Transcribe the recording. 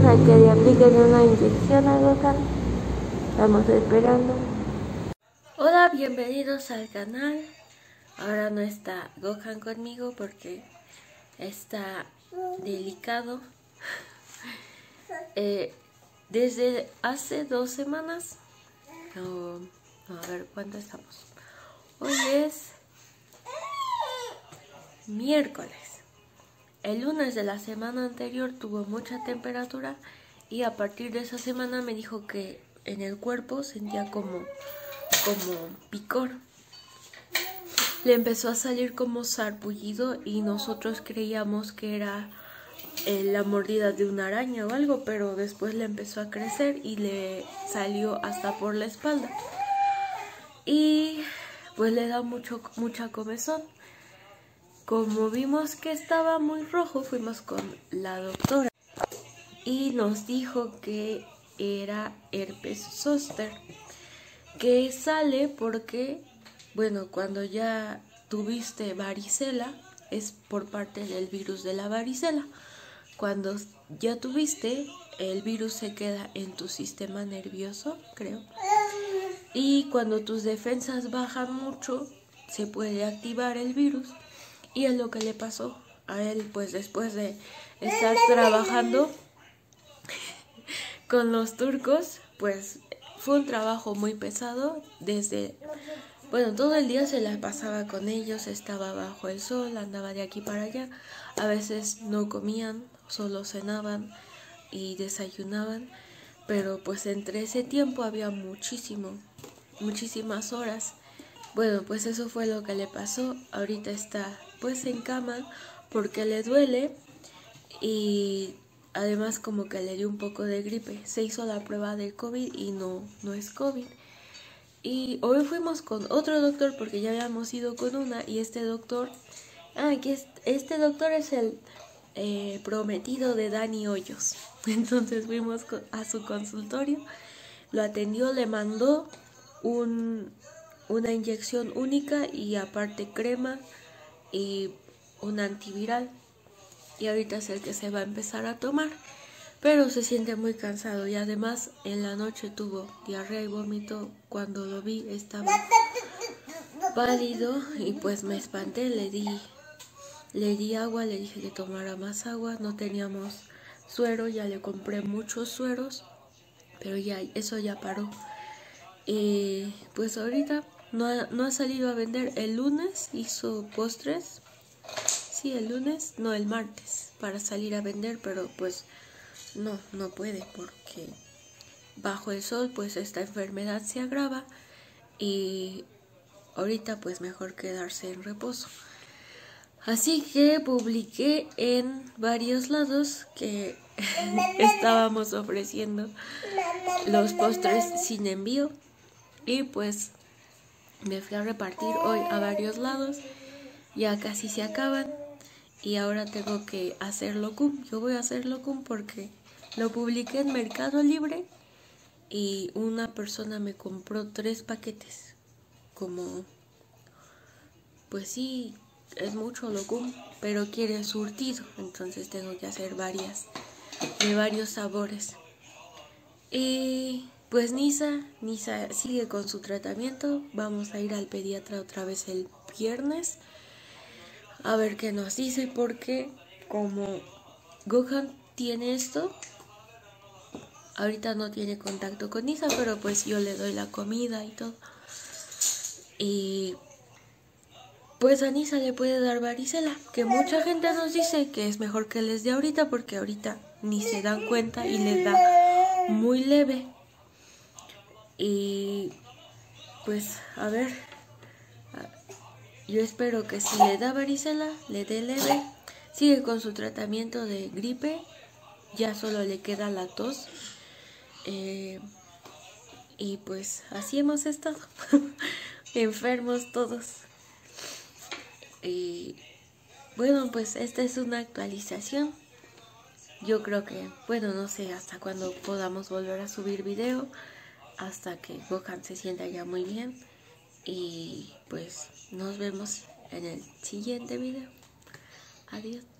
a que le apliquen una inyección a Gohan. Estamos esperando. Hola, bienvenidos al canal. Ahora no está Gohan conmigo porque está delicado. Desde hace 2 semanas, a ver cuánto estamos. Hoy es miércoles. El lunes de la semana anterior tuvo mucha temperatura y a partir de esa semana me dijo que en el cuerpo sentía como picor. Le empezó a salir como sarpullido y nosotros creíamos que era la mordida de una araña o algo, pero después le empezó a crecer y le salió hasta por la espalda. Y pues le da mucha comezón. Como vimos que estaba muy rojo, fuimos con la doctora y nos dijo que era herpes zóster, que sale porque, bueno, cuando ya tuviste varicela, es por parte del virus de la varicela. Cuando ya tuviste, el virus se queda en tu sistema nervioso, creo. Y cuando tus defensas bajan mucho, se puede activar el virus. Y es lo que le pasó a él, pues después de estar trabajando con los turcos, pues fue un trabajo muy pesado. Todo el día se la pasaba con ellos, estaba bajo el sol, andaba de aquí para allá. A veces no comían, solo cenaban y desayunaban, pero pues entre ese tiempo había muchísimas horas. Bueno, pues eso fue lo que le pasó. Ahorita está pues en cama porque le duele y además como que le dio un poco de gripe. Se hizo la prueba del COVID y no es COVID. Y hoy fuimos con otro doctor porque ya habíamos ido con una y este doctor es el prometido de Dani Hoyos. Entonces fuimos a su consultorio, lo atendió, le mandó una inyección única y aparte crema y un antiviral. Y ahorita es el que se va a empezar a tomar. Pero se siente muy cansado y además en la noche tuvo diarrea y vómito. Cuando lo vi estaba pálido y pues me espanté, le di agua, le dije que tomara más agua. No teníamos suero, ya le compré muchos sueros, pero ya eso ya paró. Y pues ahorita no ha salido a vender. El lunes hizo postres. Sí, el martes para salir a vender, pero pues no puede porque bajo el sol pues esta enfermedad se agrava y ahorita pues mejor quedarse en reposo. Así que publiqué en varios lados que estábamos ofreciendo los postres sin envío y pues me fui a repartir hoy a varios lados. Ya casi se acaban y ahora tengo que hacer locum. Yo voy a hacer locum porque lo publiqué en Mercado Libre y una persona me compró 3 paquetes. Pues sí, es mucho locum, pero quiere surtido, entonces tengo que hacer de varios sabores. Y pues Nisa sigue con su tratamiento. Vamos a ir al pediatra otra vez el viernes a ver qué nos dice, porque como Gohan tiene esto, ahorita no tiene contacto con Nisa, pero pues yo le doy la comida y todo. Y pues a Nisa le puede dar varicela, que mucha gente nos dice que es mejor que les dé ahorita, porque ahorita ni se dan cuenta y les da muy leve. Y pues a ver, yo espero que si le da varicela, le dé leve. Sigue con su tratamiento de gripe, ya solo le queda la tos. Y pues así hemos estado, enfermos todos. Y bueno, pues esta es una actualización. Yo creo que, no sé hasta cuándo podamos volver a subir video, hasta que Gohan se sienta ya muy bien. Y pues nos vemos en el siguiente video. Adiós.